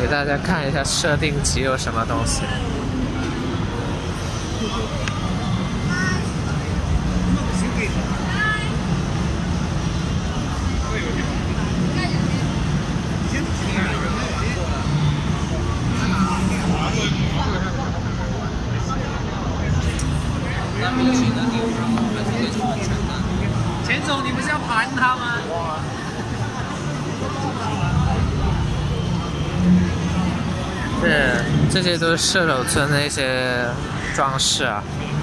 给大家看一下设定集有什么东西。 钱总，你不是要盘他吗？ 这些都是射手村的一些装饰啊。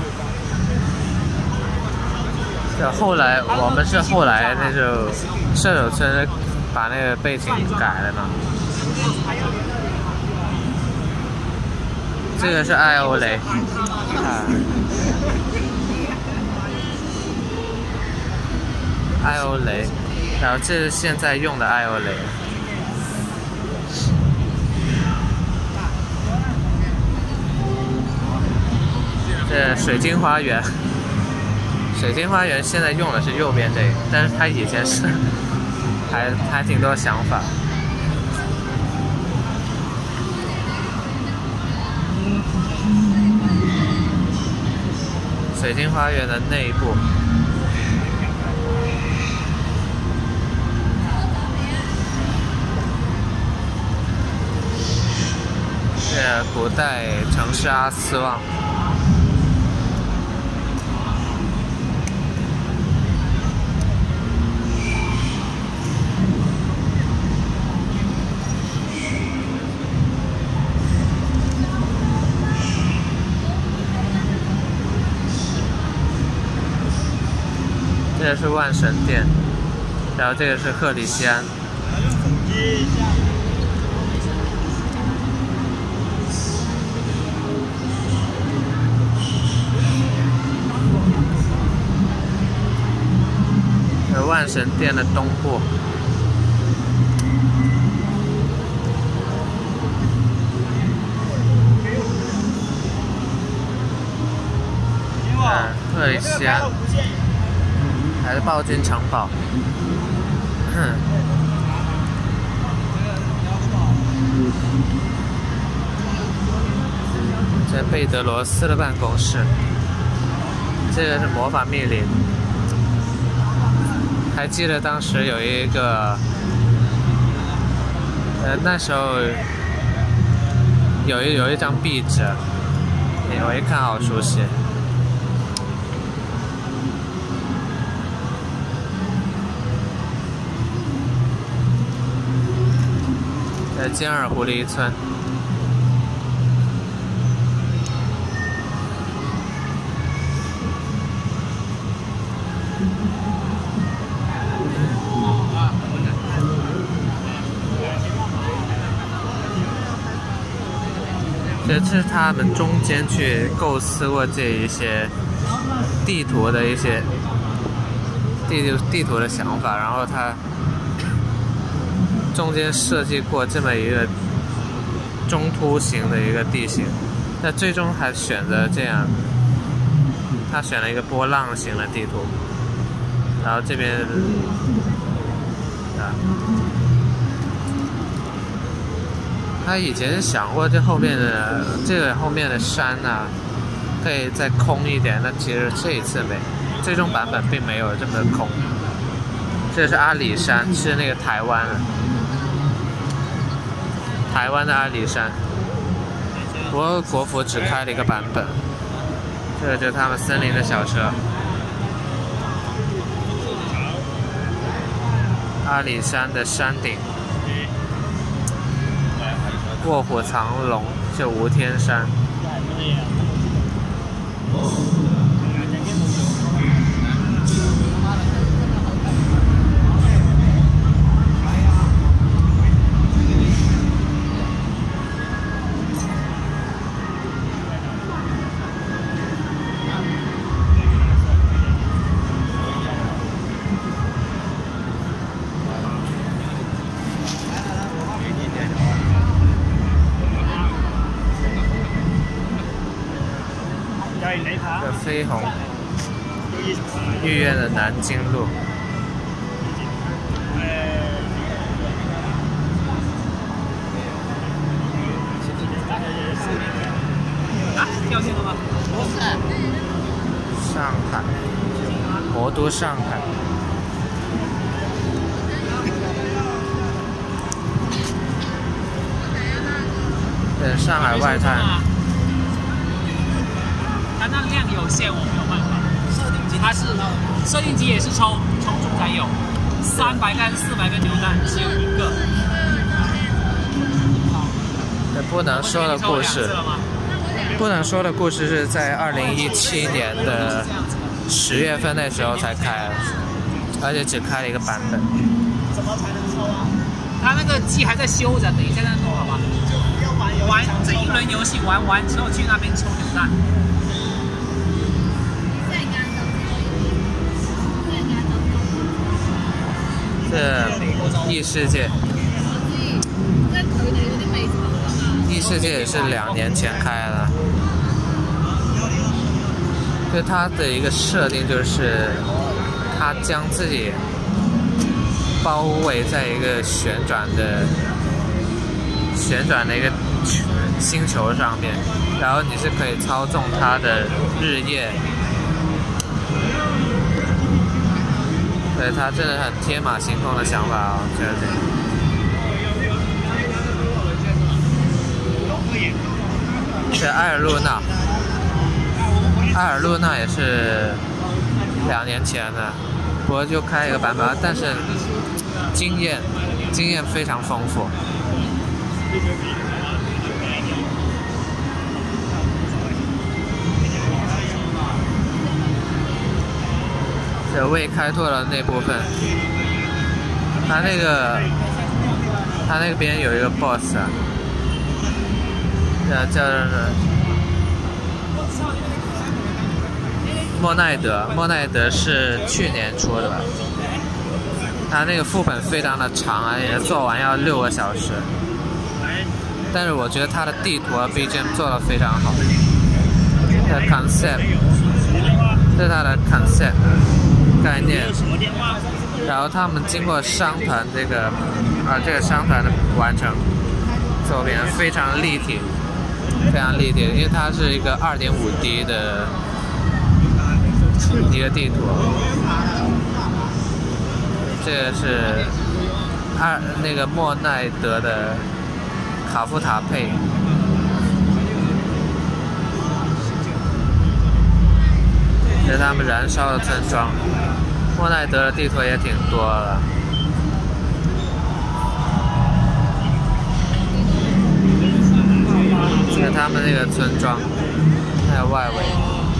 后来我们是后来那种射手村把那个背景改了嘛。这个是艾欧雷啊，艾欧雷，然后这是现在用的艾欧雷。这水晶花园，水晶花园现在用的是右边这个，但是它以前是还挺多想法。水晶花园的内部，是古代城市阿斯旺。这个是万神殿，然后这个是赫里西安。万神殿的东部。赫里西安。还是暴君城堡。这贝德罗斯的办公室，这个是魔法密林。还记得当时有一个，那时候有一张壁纸，我一看好熟悉。金尔狐狸村，这是他们中间去构思过这一些地图的一些地图的想法，然后他中间设计过这么一个中凸形的一个地形，那最终还选择这样，他选了一个波浪形的地图，然后这边他以前想过这后面的山啊，可以再空一点，那其实这一次最终版本并没有这么空。这是阿里山，是那个台湾的阿里山，不过国服只开了一个版本。这个就是他们森林的小车，阿里山的山顶，卧虎藏龙是无天山。这飞鸿御苑的南京路， 上海，魔都上海。对，上海外滩。 它那量有限，我没有办法。它是设定机也是抽中才有，300跟400根牛蛋只有一个。 不能说的故事，不能说的故事是在2017年的10月份那时候才开的，而且只开了一个版本。 怎么才能抽啊？他那个机还在修着，等一下再弄好吧。玩这一轮游戏玩完之后去那边抽牛蛋。 这异世界，异世界也是2年前开的。就它的一个设定就是，它将自己包围在一个旋转的一个星球上面，然后你是可以操纵它的日夜。对，它真的很天马行空的想法哦，觉得。是埃尔路纳，埃尔路纳也是2年前的，不过就开一个版本，但是经验非常丰富。这未开拓的那部分，它那边有一个 boss 啊，叫莫奈德，莫奈德是去年出的吧？它那个副本非常的长，而且做完要6个小时。但是我觉得它的地图和 BGM 做得非常好。这 concept， 这是它的 concept。概念，然后他们经过商团这个商团的完成，作品非常立体，非常立体，因为它是一个2.5D 的一个地图。这个是那个莫奈德的卡夫塔佩。这是他们燃烧的村庄。莫奈德的地图也挺多的。这是他们那个村庄，还有外围。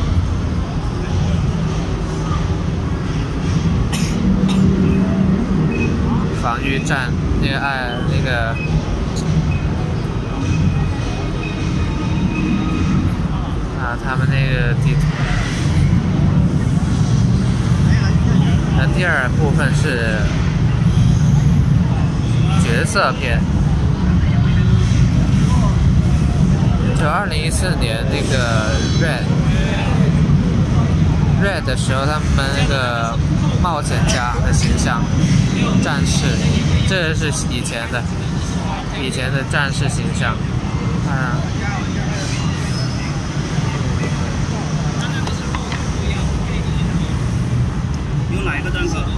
防御站，那个他们那个地图。那第二部分是角色篇，就2014年那个 Red 的时候，他们那个冒险家的形象，战士，这是以前的战士形象， 哪一个单口？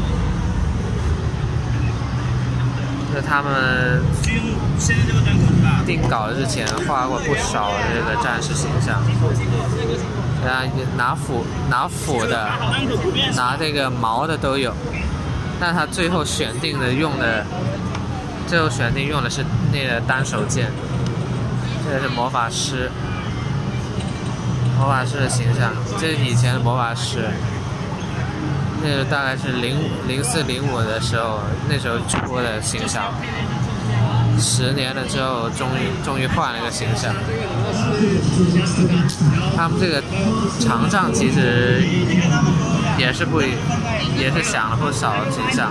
是他们定稿之前画过不少这个战士形象，然后拿斧的、拿这个矛的都有，但他最后选定用的是那个单手剑，这是魔法师的形象，这是以前的魔法师。那个大概是04、05的时候，那时候出的形象，10年了之后，终于换了一个形象。他们这个长杖其实也是想了不少形象，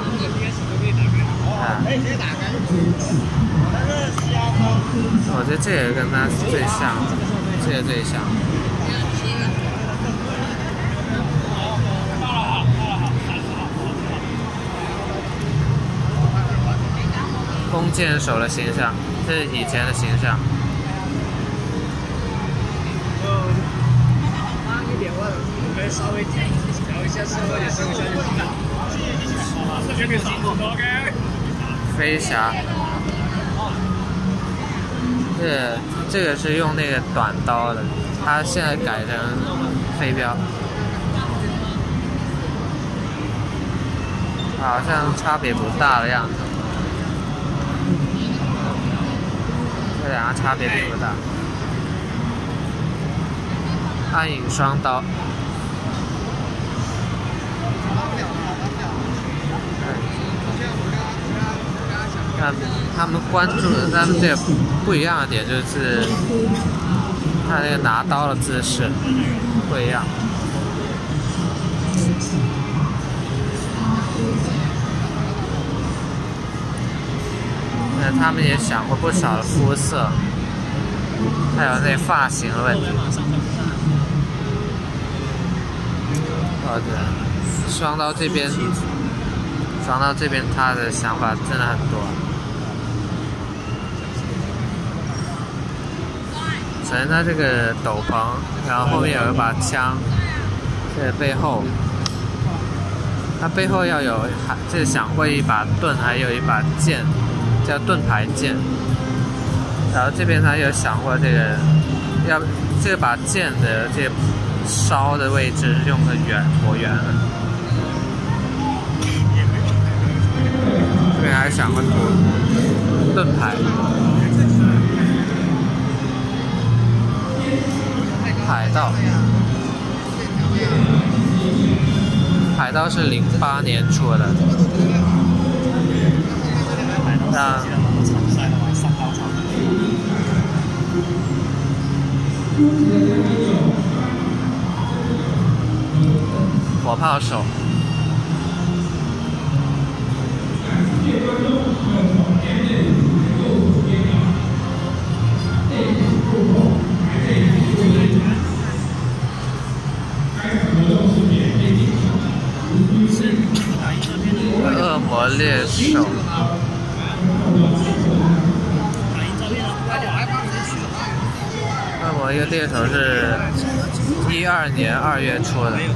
我觉得这个跟他最像，这个最像。弓箭手的形象，这是以前的形象。 会稍微调一下稍微升一下就行了。 飞侠，这个是用那个短刀的，它现在改成飞镖，好像差别不大的样子。这两个差别并不大。暗影双刀。他们关注的，他们这个不一样的点就是他那个拿刀的姿势不一样。他们也想过不少的肤色，还有那发型的问题。对，双刀这边他的想法真的很多。首先他这个斗篷，然后后面有一把枪，这背后，他背后要有，这想过一把盾，还有一把剑，叫盾牌剑。然后这边他有想过这个，这把剑的这烧的位置用个椭圆的。这边还想过盾牌。海盗是08年出的，火炮手。恶魔猎手。恶魔一个猎手是12年2月出的，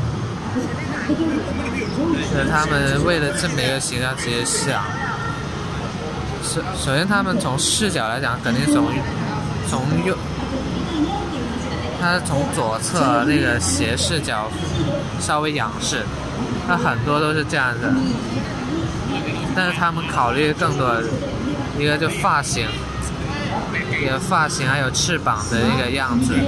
是他们为了这么一个形象直接想。首先他们从视角来讲，肯定从右，他从左侧那个斜视角稍微仰视，他很多都是这样的。但是他们考虑更多，一个就发型，还有翅膀的一个样子。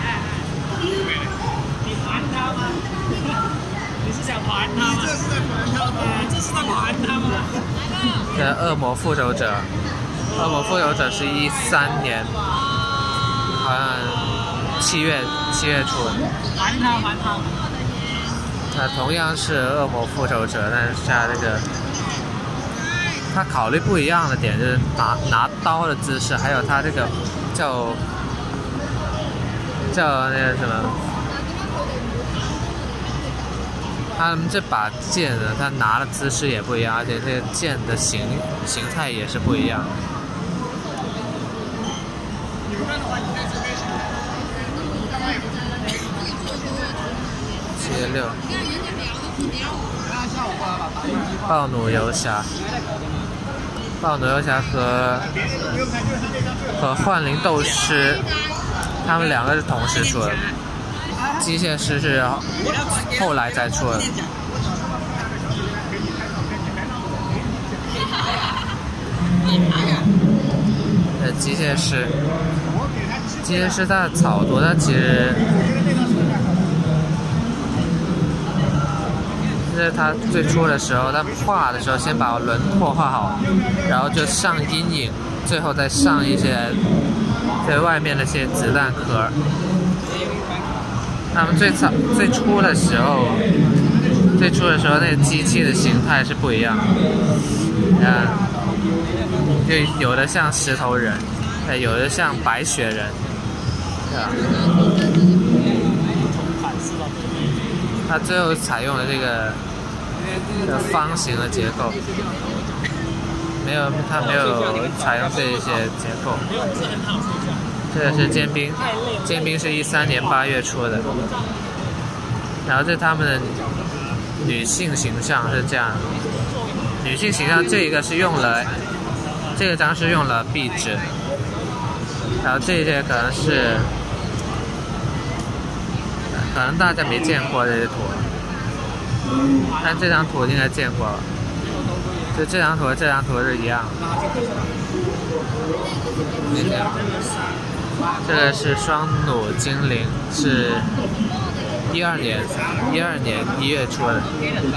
你是想盘他吗？这是在盘他吗？ 恶魔复仇者是13年，好像7月出的。 盘他。 同样是恶魔复仇者，但是它这个他考虑不一样的点就是拿刀的姿势，还有他这个叫那个什么，他们这把剑呢，他拿的姿势也不一样，而且这个剑的形态也是不一样。76。暴弩游侠和幻灵斗师，他们两个是同时出的，机械师是后来才出的。机械师它的草图，它其实就是他最初的时候，他画的时候先把轮廓画好，然后就上阴影，最后再上一些在外面的一些子弹壳。他们最初的时候那个机器的形态是不一样的，就有的像石头人，有的像白雪人，对吧？它最后采用了这个方形的结构，它没有采用这些结构。这个是尖兵是13年8月出的。 然后这他们的女性形象是这样，女性形象这一个是用了，这个张是用了壁纸，然后这些可能大家没见过这些图，但这张图应该见过了，就这张图和这张图是一样的。这个是双弩精灵，是12年1月出的。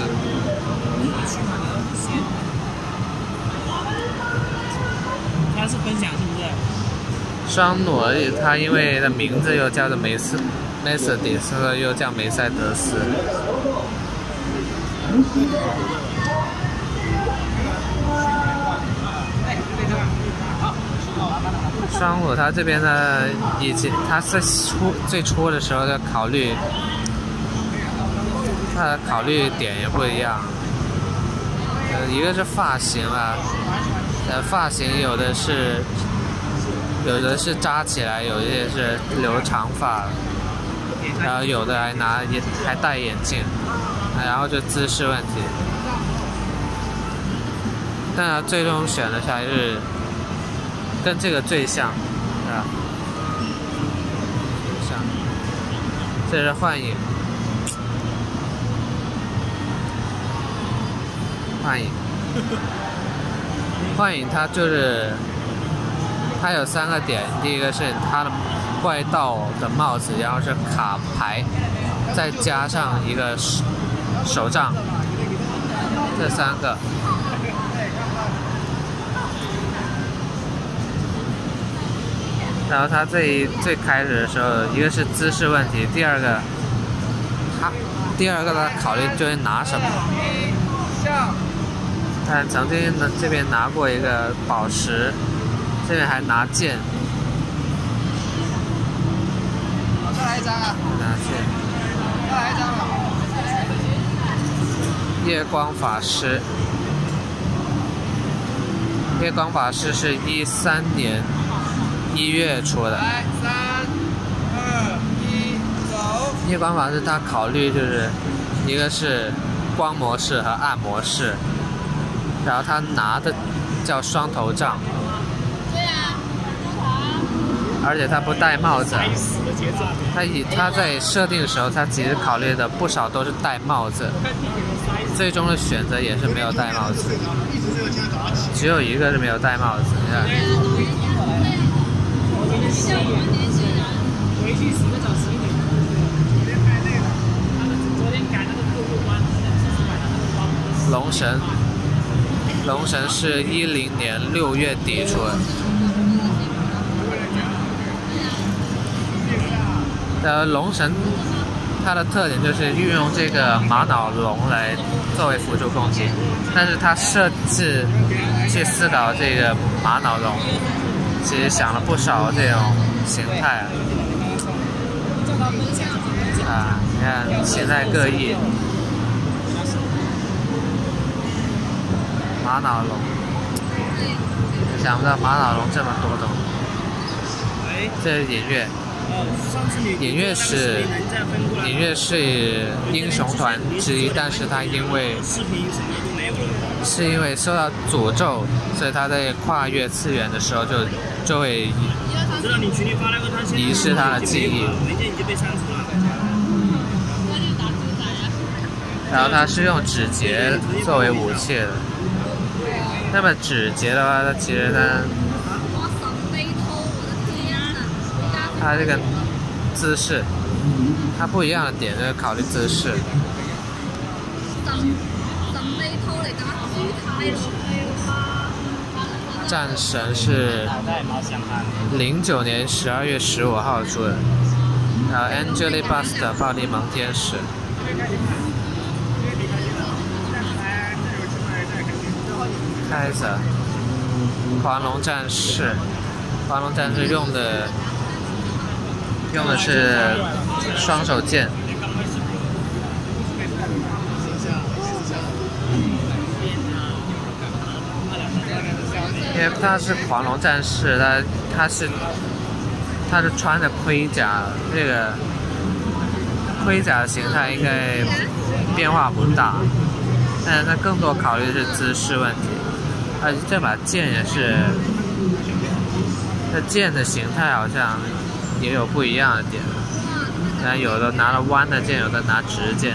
他是分享是不是？ 双弩，它因为的名字又叫做梅斯迪，所以又叫梅赛德斯。双弩它这边呢，以前它在最初的时候的考虑，它的考虑点也不一样。一个是发型啊，发型有的是扎起来，有些是留长发，然后有的还戴眼镜，然后就姿势问题。但他最终选的还是跟这个最像，啊，像，这是幻影，幻影它就是它有3个点，第一个是它的怪盗的帽子，然后是卡牌，再加上一个手杖，这3个。然后他最开始的时候，一个是姿势问题，第二个他考虑就是拿什么。他曾经呢这边拿过一个宝石，这边还拿剑。 再来一张啊！ 拿剑。 再来一张了。 夜光法师，夜光法师是13年1月出的。 来，3、2、1，走。 夜光法师他考虑就是一个是光模式和暗模式，然后他拿的叫双头杖。 对啊， 而且他不戴帽子。他在设定的时候，他其实考虑的不少都是戴帽子，最终的选择也是没有戴帽子，只有一个是没有戴帽子。你看。 回去洗个澡洗脸。昨天赶那个过关， 龙神是10年6月底出的。龙神它的特点就是运用这个玛瑙龙来作为辅助攻击，但是它设置去思考这个玛瑙龙，其实想了不少这种形态啊，你看形态各异，玛瑙龙，想不到玛瑙龙这么多种。这是隐月，隐月是英雄团之一，但是他因为受到诅咒，所以他在跨越次元的时候就会遗失他的记忆。然后他是用指节作为武器的。那么指节的话，它其实它这个姿势，它不一样的点就是考虑姿势。战神是09年12月15号出的，然后 Angelic Bust 暴力蒙天使。开着狂龙战士，用的是双手剑。因为他是狂龙战士，他是穿着盔甲，这个盔甲的形态应该变化不大，但是它更多考虑的是姿势问题。而且这把剑也是，这剑的形态好像也有不一样的点，有的拿了弯的剑，有的拿直剑。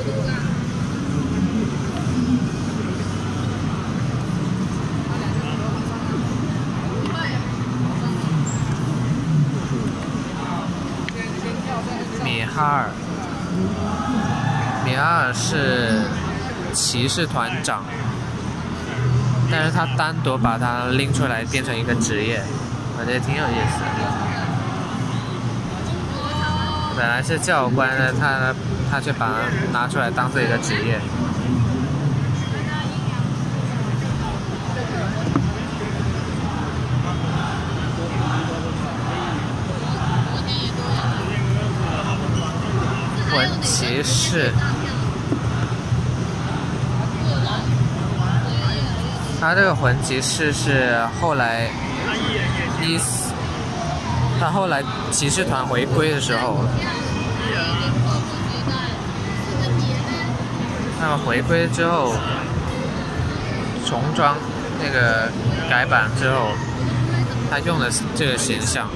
米哈尔是骑士团长，但是他单独把它拎出来变成一个职业，我觉得挺有意思的。本来是教官的，他却把它拿出来当做一个职业。魂骑士，他这个魂骑士是后来他后来骑士团回归的时候，那么回归之后重装那个改版之后，他用的这个形象。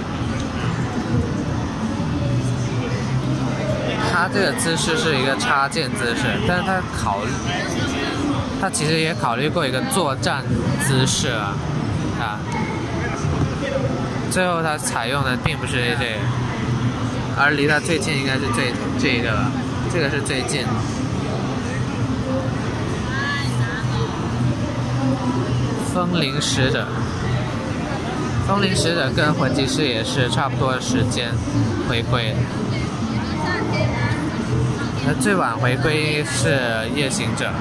他这个姿势是一个插剑姿势，但是他其实也考虑过一个作战姿势啊，最后他采用的并不是这个，而离他最近应该是这一个吧，这个是最近。风铃使者，风铃使者跟魂骑士也是差不多的时间回归。最晚回归是夜行者，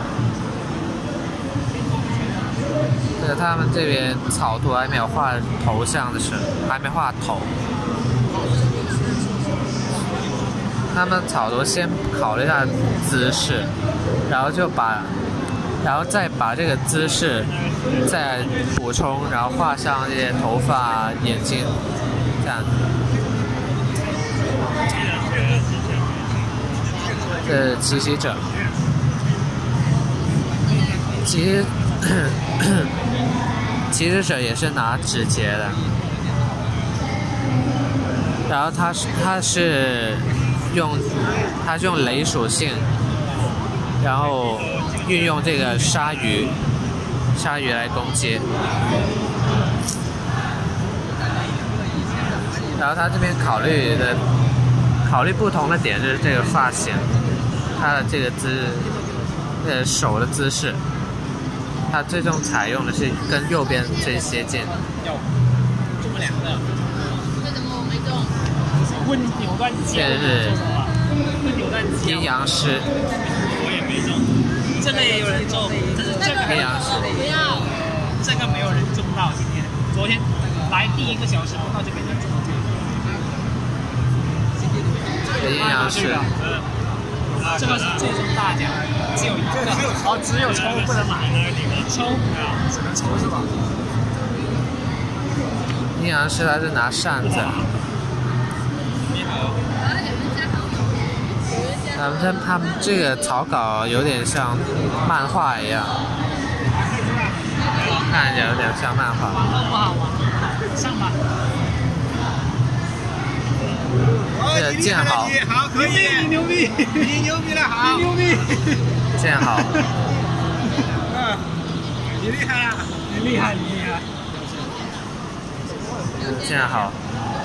他们这边草图还没有画头像的时候，还没画头。他们草图先考虑一下姿势，然后再把这个姿势再补充，然后画上这些头发、眼睛，这样。这骑行者，骑士者也是拿指节的，然后他是用雷属性，然后运用这个鲨鱼来攻击，然后他这边考虑不同的点就是这个发型。他的这个手的姿势，他最终采用的是跟右边最接近。这是阴阳师， 这个也有人中， 阴阳师， 这个没有人中到今天，昨天来第1个小时碰到这边的中到。 阴阳师。 这个是最终大奖，只有一个，只有抽不能买，抽只能抽是吧？ 阴阳师他是拿扇子，他们这个草稿有点像漫画一样，看着有点像漫画。 不好玩，上吧。 这个剑好， 好，可以，你牛逼，你牛逼了，好，你牛逼， 剑好， 你厉害了， 你厉害，你厉害， 剑好。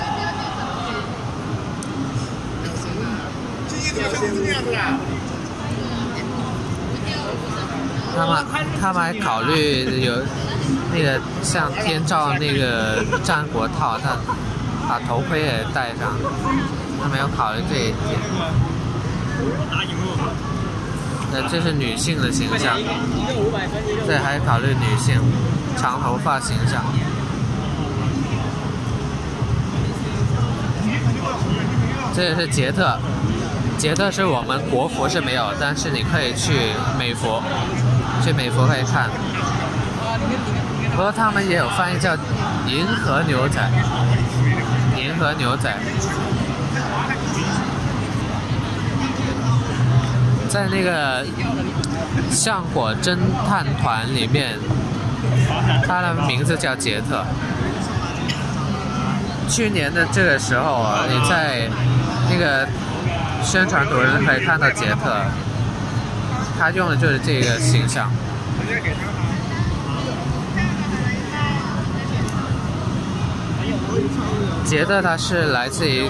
他们还考虑有那个像天照那个战国套，他把头盔也戴上，他没有考虑这一点。这是女性的形象，这还考虑女性长头发形象。这也是捷特，捷特是我们国服是没有，但是你可以去美服，可以看。不过他们也有翻译叫银河牛仔，银河牛仔。 在那个橡果侦探团里面，他的名字叫杰特。去年的这个时候啊，你在那个宣传图上可以看到杰特，他用的就是这个形象。杰特他是来自银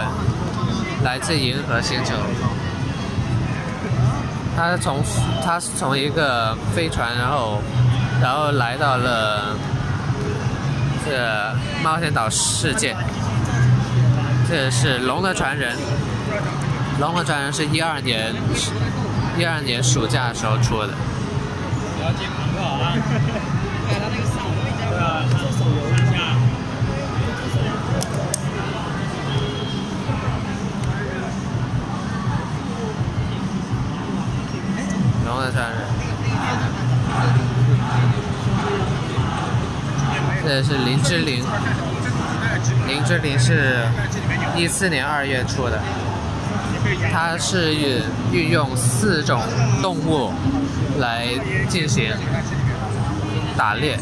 河星球，他是从一个飞船，然后来到了这个冒险岛世界。这是龙的传人，龙的传人是12年暑假的时候出的。 不要接广告啊！对啊，他那个上对啊，做手游一下。 龙的传人，这是林之琳。林之琳是14年2月出的，它是运用4种动物来进行打猎，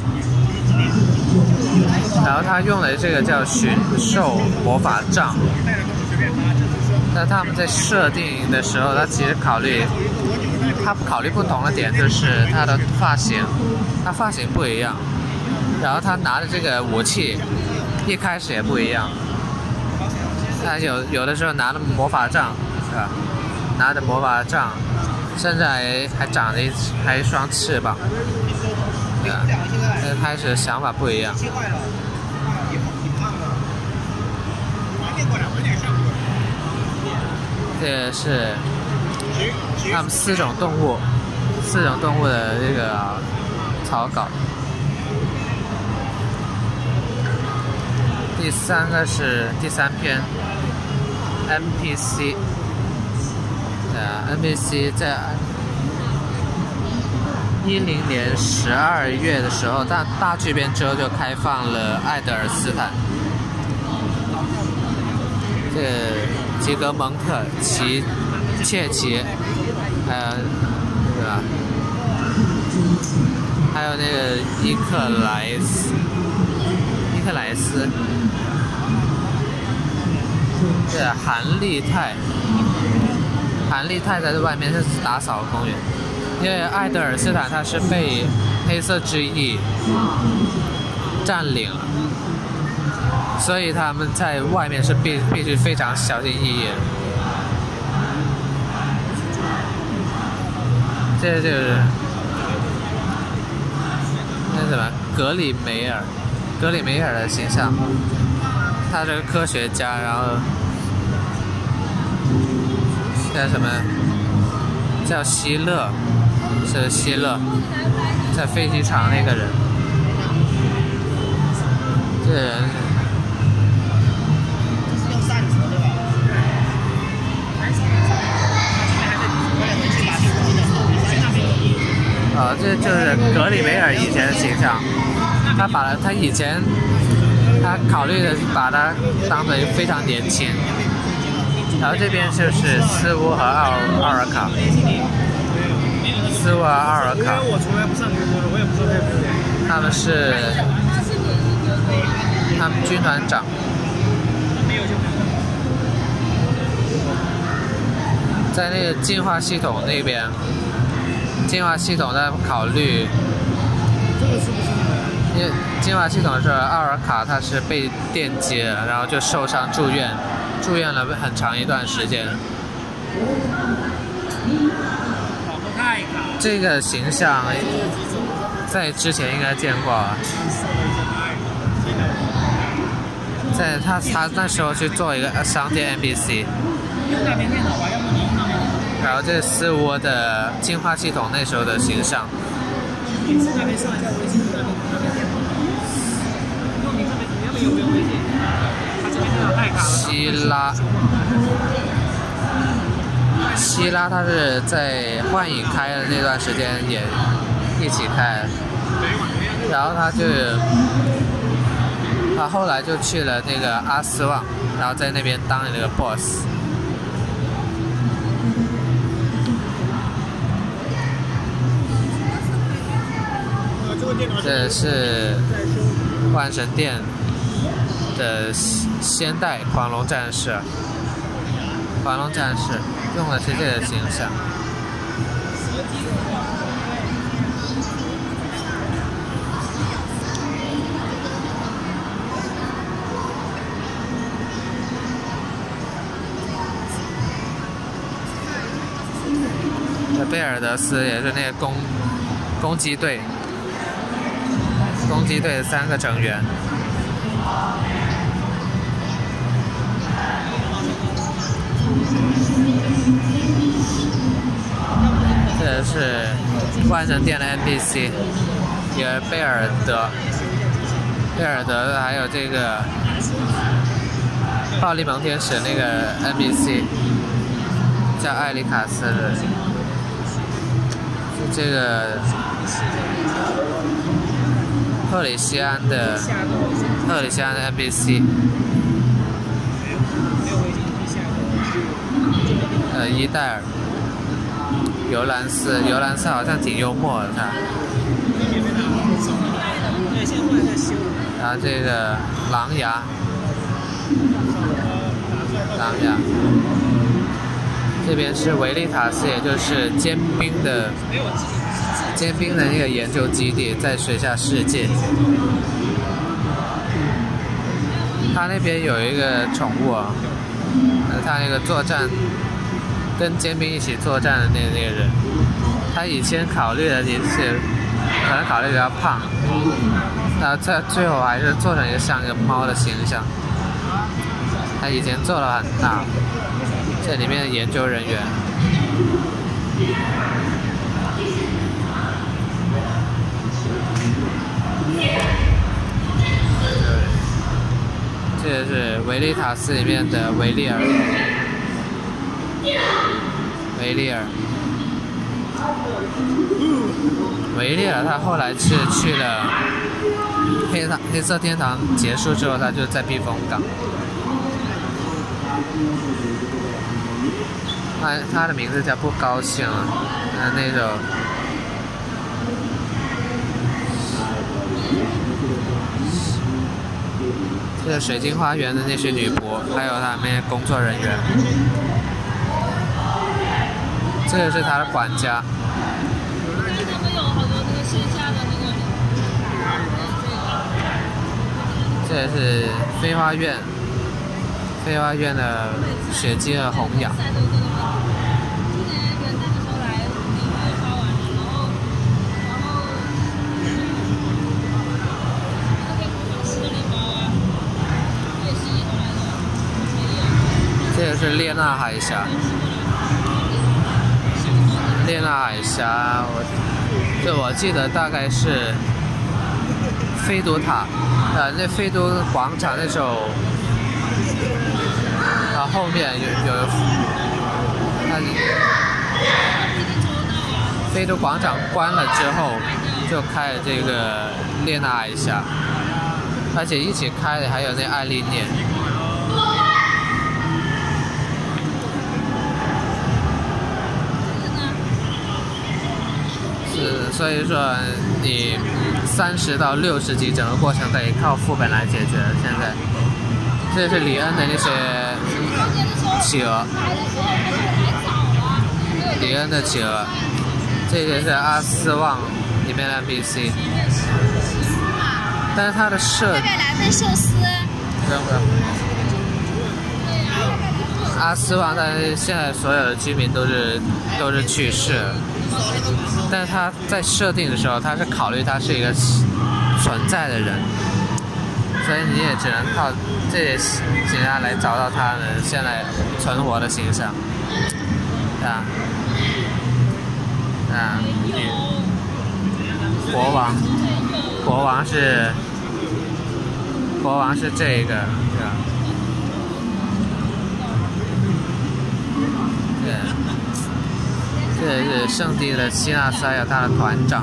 然后他用的这个叫驯兽魔法杖。那他们在设定的时候，他其实考虑不同的点，就是他的发型，他发型不一样，然后他拿的这个武器一开始也不一样，他有的时候拿的魔法杖，是吧？拿着魔法杖，甚至还长着一双翅膀，对吧？开始想法不一样。这是他们4种动物的这个草稿。第3个是第3篇 NPC， NPC 在10年12月的时候，大巨变之后就开放了爱德尔斯坦。这个吉格蒙特、切奇，还有对吧？还有那个伊克莱斯，这韩利泰在外面是打扫公园，因为爱德尔斯坦他是被黑色之翼占领了，所以他们在外面是必须非常小心翼翼的。这就是那什么格里梅尔的形象，他是个科学家，然后叫什么？叫希勒，是希勒，在飞机场那个人。这人是用扇子对吧？ 这就是格里梅尔以前的形象。他以前他考虑的是把他当成非常年轻。然后这边就是斯乌和奥尔卡，斯乌和奥尔卡，他们是军团长。在那个进化系统那边，进化系统在考虑，因为进化系统是奥尔卡他是被电击了，然后就受伤住院了很长一段时间。这个形象在之前应该见过，在他那时候去做一个商店 NPC。然后这是斯沃的进化系统那时候的形象。希拉他是在幻影开的那段时间也一起开，然后他后来就去了那个阿斯旺，然后在那边当了那个 boss。 这是万神殿的先代狂龙战士，狂龙战士用的是这个形象。贝尔德斯也是那个攻击队的3个成员。这是万神殿的 NPC， 有贝尔德，还有这个暴力蒙天使那个 NPC 叫艾里卡斯的。这个赫里西安的 NPC， 伊戴尔，尤兰斯好像挺幽默的他。然后这个狼牙，这边是维利塔斯，也就是尖兵的那个研究基地，在水下世界。他那边有一个宠物啊，他那个作战跟尖兵一起作战的那个人，他以前考虑的也是可能考虑比较胖，那他最后还是做成一个像一个猫的形象。他以前做了很大。这里面的研究人员，这个是维利塔斯里面的维利尔，他后来是去了黑色天堂结束之后，他就在避风港。他的名字叫不高兴啊，那种这个水晶花园的那些女仆，还有他们那些工作人员。这个是他的管家。这个是飞花院的雪姬和红雅。这个是列纳海峡，我记得大概是飞都塔，那飞都广场那时候，后面有飞都广场关了之后，就开了这个列纳海峡，而且一起开的还有那爱丽涅。所以说你30到60级整个过程可以靠副本来解决。现在这是里恩的那些企鹅，这个是阿斯旺里面的 NPC， 但是它的设计来份寿司。 阿斯旺，但是现在所有的居民都是去世了。但是他在设定的时候，他是考虑他是一个存在的人，所以你也只能靠这些形象来找到他的现在存活的形象。国王是这个，这是圣地的希纳斯，还有他的团长。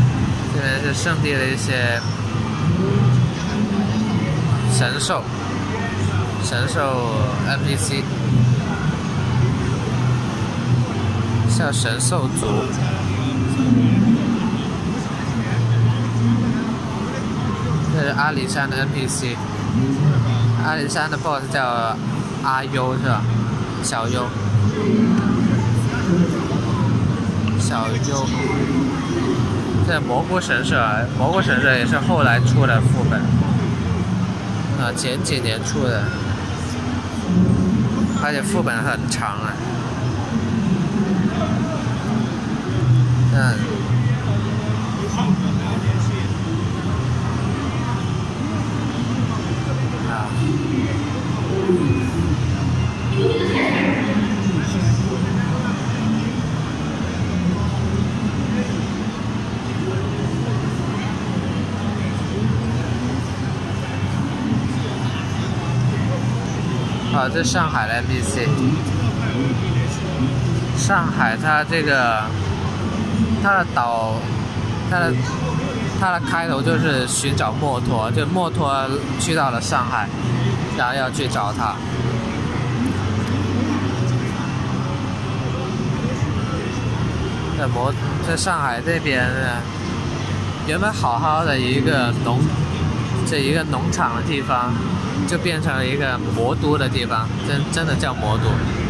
这边是圣地的一些神兽， 神兽 NPC， 叫神兽族。这是阿里山的 NPC， 阿里山的 BOSS 叫阿优是吧？小优，小优。这蘑菇神社，蘑菇神社也是后来出的副本，前几年出的，而且副本很长啊。这上海的 NPC， 上海它这个它的岛，它的开头就是寻找墨脱，就墨脱去到了上海，然后要去找他。在上海这边呢，原本好好的一个农场的地方，就变成了一个魔都的地方，真的叫魔都。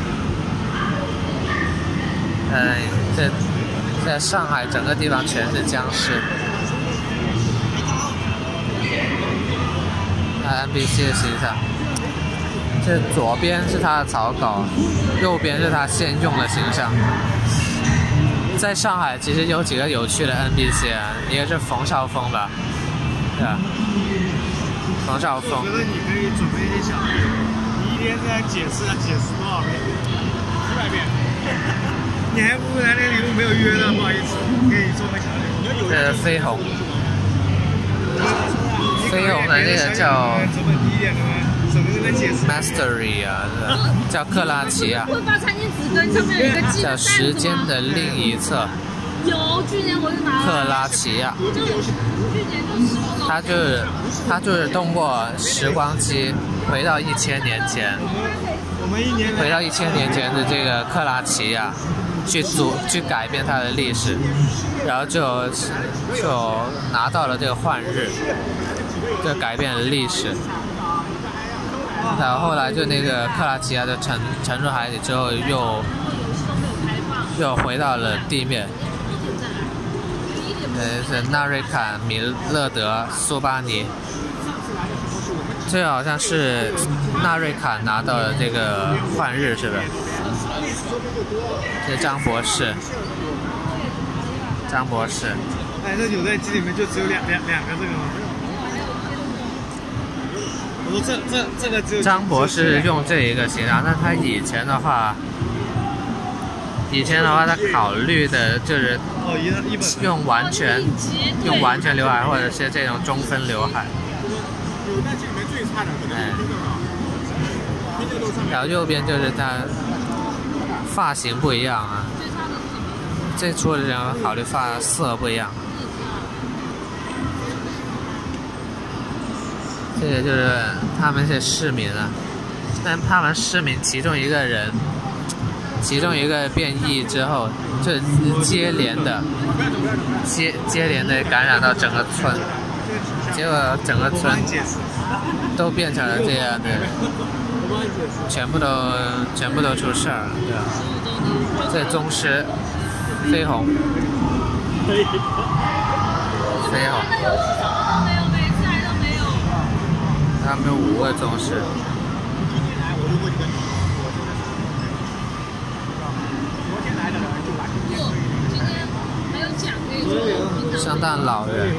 在上海整个地方全是僵尸。NPC 的形象，这左边是他的草稿，右边是他现用的形象。在上海其实有几个有趣的 NPC 啊，一个是冯绍峰吧，对吧？冯绍峰。 我觉得你可以准备一些小礼物，你一天在解释多少遍？100遍。你还不如来那个礼物没有约的，不好意思，给你送个小礼物。 这是飞鸿。飞鸿的那个叫 Mastery 啊，叫克拉奇啊，叫时间的另一侧。 有，去年我就拿了。 克拉奇亚，他就是通过时光机回到1000年前，回到1000年前的这个克拉奇亚，去改变它的历史，然后就拿到了这个幻日。就改变了历史，然后后来就那个克拉奇亚就沉入海底之后，又回到了地面。是纳瑞坎、米勒德、苏巴尼，这好像是纳瑞坎拿到了这个幻日，是不是？这张博士， 哎，这扭蛋机里面就只有两个这个吗？我说这个只有。 张博士用这一个形象，那他以前的话，他考虑的就是用完全刘海，或者是这种中分刘海。然后右边就是他发型不一样啊，这出的人考虑发色不一样。这个就是他们是市民啊，但他们市民其中一个变异之后，就接连的感染到整个村，结果整个村都变成了这样的，全部都出事儿了，对吧？这宗师飞鸿。他们有5个宗师。圣诞老人。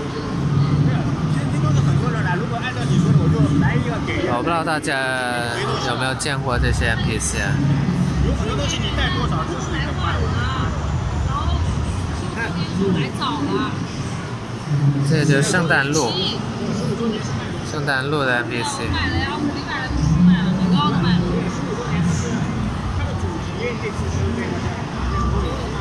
我不知道大家有没有见过这些 NPC 啊？ 有很多东西你带多少就是一个快乐。 来早了。 这就是圣诞鹿的 NPC。 买了呀，你买了不买了，美高都买了。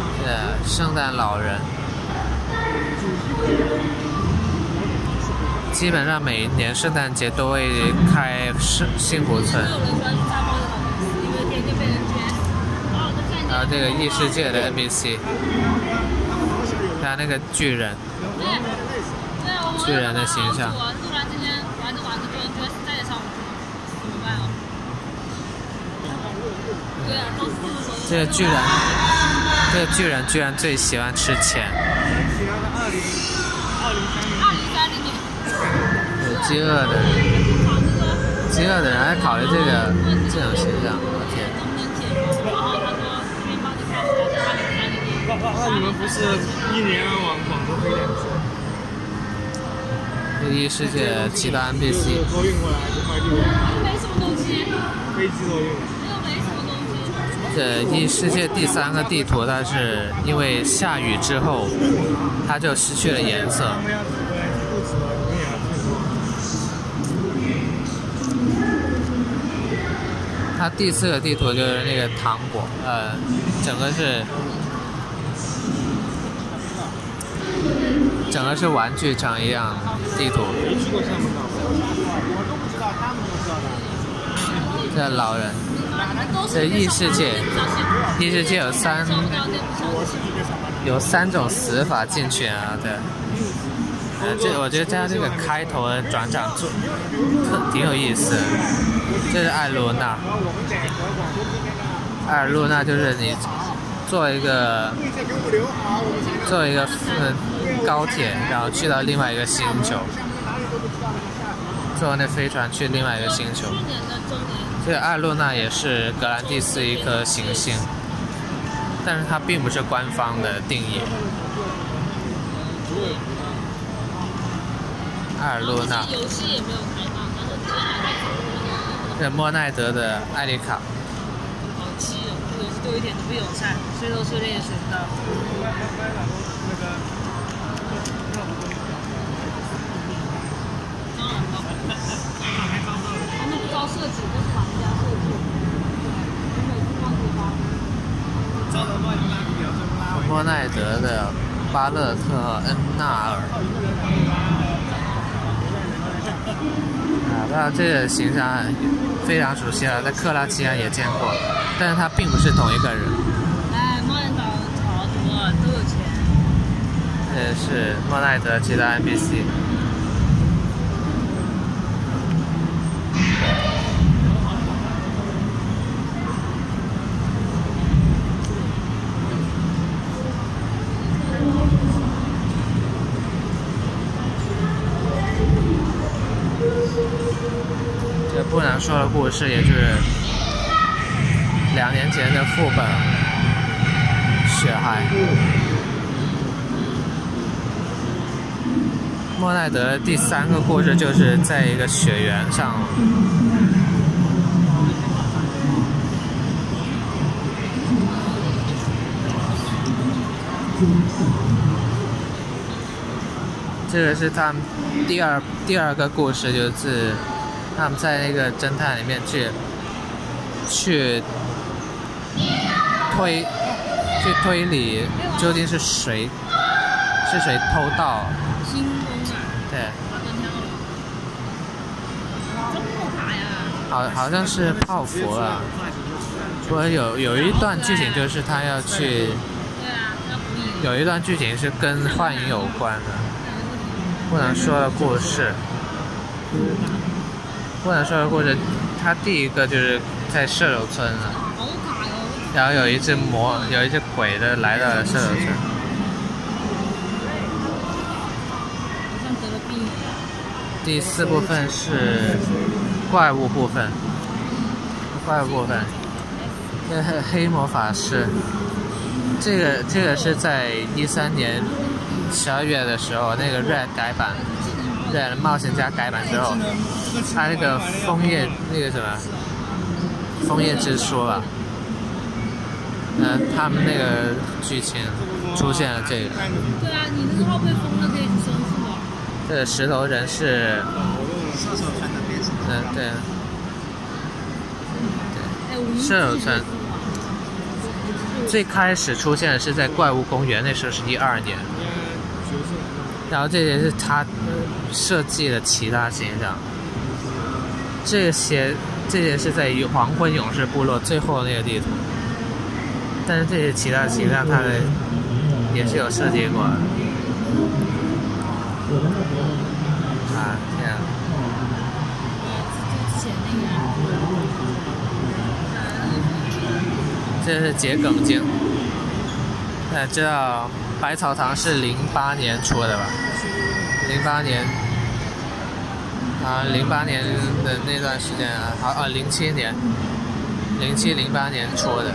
圣诞老人。 基本上每一年圣诞节都会开幸福村。然后这个异世界的 NPC， 还有那个巨人，巨人的形象。这个巨人居然最喜欢吃钱。有饥饿的人还考虑这种形象，我天！ 那你们不是1年往广州飞2次？ 这异世界其他 NPC。 托运过来就快递过来。 没什么东西。 飞机托运。 没什么东西。 这异世界第3个地图，它是因为下雨之后，它就失去了颜色。它第4个地图就是那个糖果，整个是玩具城一样地图。 没去过厦门岛，我都不知道，他们都知道的。 这老人，这异世界有3种死法进去啊，对。我觉得这个开头的转场挺有意思的。这是艾露娜，就是你坐一个高铁，然后去到另外一个星球，坐那飞船去另外一个星球。这个艾露娜也是格兰蒂斯一颗行星，但是它并不是官方的定义。艾尔露娜。 游戏也没有开放，但是之前还在这莫奈德的艾丽卡。 好气哦，这个游戏对我一点都不友善，碎肉碎裂也学不到。他们不知道设计，都是玩家设计。我每次放嘴巴。 莫奈德的巴勒特恩纳尔。那这个形象非常熟悉了，在克拉奇亚也见过，但是他并不是同一个人。 哎，莫奈德好多都有钱。 这是莫奈德其他 NPC。这不能说的故事，也就是2年前的副本雪海。莫奈德第3个故事就是在一个雪原上。这个是他们第二个故事，就是他们在那个侦探里面去推理究竟是谁偷盗。 新宫啊。 对。 这么卡呀？ 好像是泡芙啊。不过有一段剧情就是他要去。 对啊，要补影。 有一段剧情是跟幻影有关的。不能说的故事，它第一个就是在射手村了，然后有一只鬼的来到了射手村。第4部分是怪物部分，黑魔法师，这个是在13年12月的时候，那个 Red 改版 ，Red 冒险家改版之后，它那个枫叶之书吧，他们那个剧情出现了这个。 对啊，你那个号被封了，可以去申诉啊。 这个石头人是，对，射手村。最开始出现的是在怪物公园，那时候是12年。 然后这些是他设计的其他形象，这些是在黄昏勇士部落最后那个地图，但是这些其他形象它的也是有设计过的。啊，天啊！ 之前那个， 这是桔梗经，大家知道百草堂是08年出的吧？08年啊，08年的那段时间啊，好07年，07、08年出的。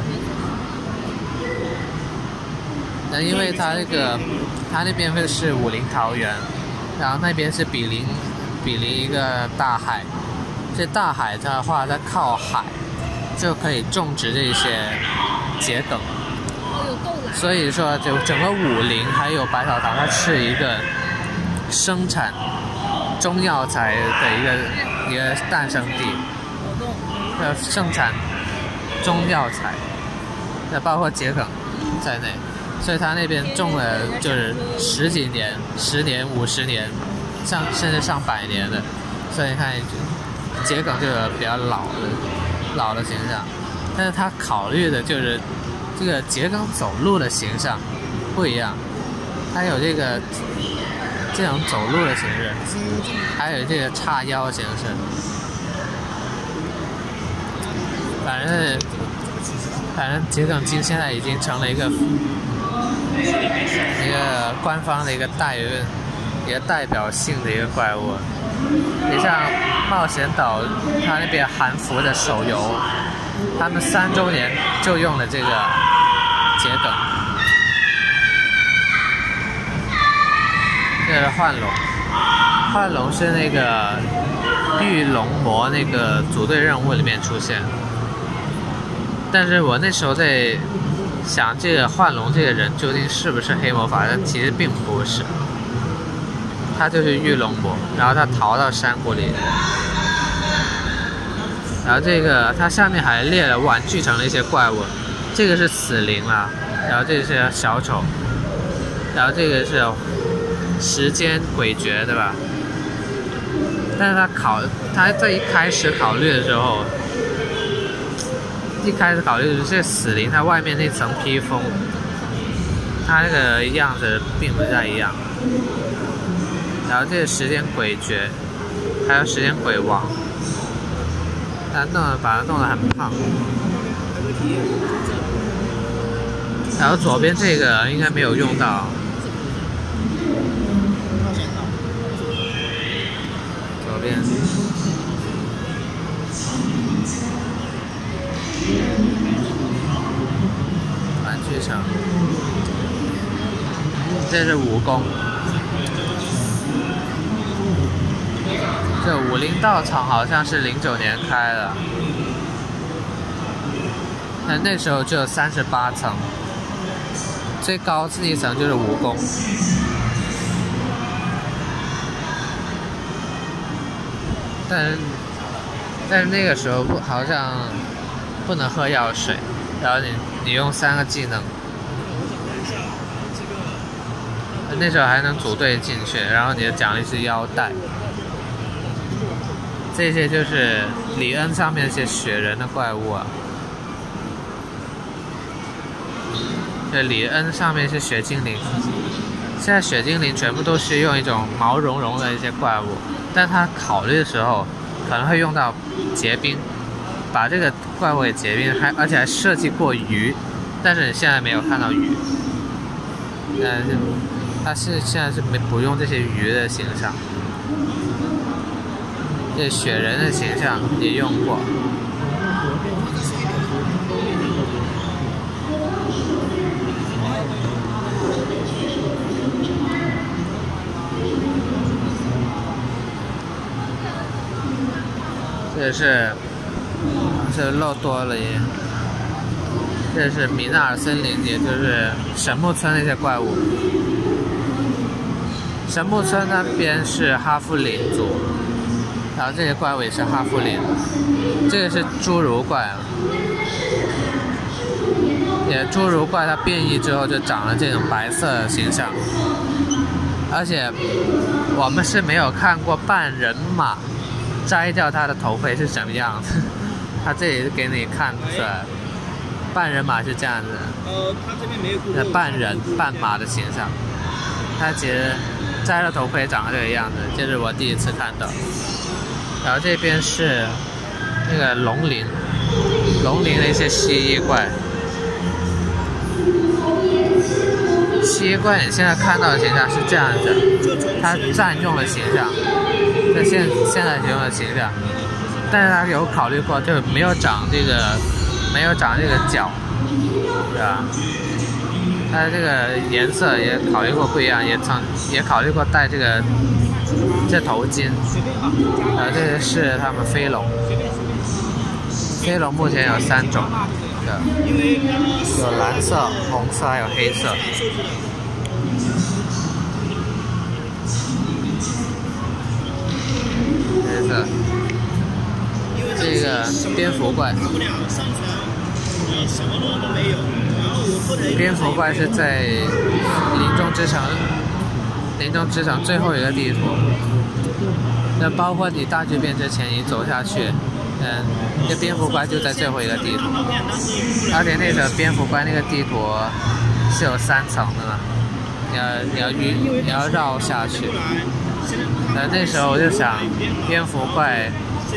那因为它那边是武陵桃源，然后那边是比邻一个大海，这大海的话，它靠海就可以种植这些桔梗。所以说，就整个武陵还有百草堂，它是一个生产中药材的一个诞生地，盛产中药材，那包括桔梗在内，所以它那边种了就是10几年、10年、50年，甚至上100年的，所以你看桔梗就有比较老的形象，但是它考虑的就是这个桔梗走路的形象不一样，它有这种走路的形式，还有这个叉腰形式。反正桔梗经现在已经成了一个官方的一个代表性的一个怪物。你像冒险岛，它那边韩服的手游，他们3周年就用了这个桔梗。这是幻龙是那个御龙魔那个组队任务里面出现，但是我那时候在想这个幻龙这个人究竟是不是黑魔法，但其实并不是，他就是御龙魔，然后他逃到山谷里，然后这个它下面还列了玩具城的一些怪物，这个是死灵啊，然后这个是小丑，然后这个是时间诡谲，对吧？但是他在一开始考虑的时候，的是死灵，它外面那层披风，它那个样子并不太一样。然后这个时间诡谲，还有时间鬼王，把它弄得很胖。然后左边这个应该没有用到。左边玩具城，这是蜈蚣。这武陵道场好像是09年开的，但那时候只有38层，最高一层就是蜈蚣。但是那个时候好像不能喝药水，然后你用3个技能，那时候还能组队进去，然后你的奖励是腰带。这些就是里恩上面一些雪人的怪物啊，这里恩上面是雪精灵，现在雪精灵全部都是用一种毛茸茸的一些怪物，但他考虑的时候可能会用到结冰，把这个怪物给结冰，而且还设计过鱼，但是现在没有看到鱼。他现在是不用这些鱼的形象，这雪人的形象也用过。这漏多了耶。这是米纳尔森林，也就是神木村那些怪物。神木村那边是哈夫林族，然后这些怪物也是哈夫林。这个是侏儒怪啊，侏儒怪它变异之后就长了这种白色的形象。 而且我们是没有看过半人马摘掉他的头盔是什么样子，他这里给你看出来，半人马是这样子， 他这边没有固定。 半人半马的形象，他其实摘了头盔长这个样子，这是我第一次看到。然后这边是那个龙鳞的一些蜥蜴怪。蜥蜴怪你现在看到的形象是这样子，它占用了形象，这现在使用的形象，但是它有考虑过，就没有长这个角，对吧？它这个颜色也考虑过不一样，也考虑过戴这头巾，这个是他们飞龙，飞龙目前有3种。有蓝色、红色还有黑色。黑色。这个蝙蝠怪。蝙蝠怪是在林中之城最后一个地图。那包括你大巨变之前，你走下去。这蝙蝠怪就在最后一个地图，而且那个蝙蝠怪那个地图是有3层的嘛，你要绕下去。那时候我就想，蝙蝠怪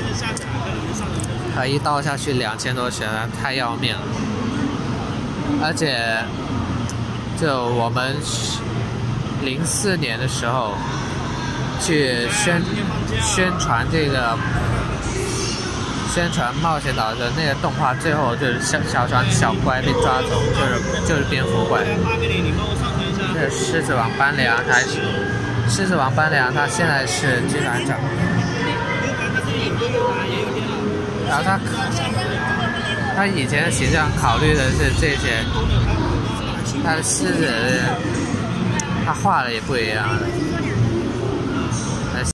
它一刀下去2000多血，太要命了。而且，就我们04年的时候去宣传这个。宣传冒险岛的那个动画，最后就是小船小乖被抓走，就是蝙蝠怪。这是狮子王班良，狮子王班良他现在是军团长。然后他以前的形象考虑的是这些，他的狮子他画的也不一样。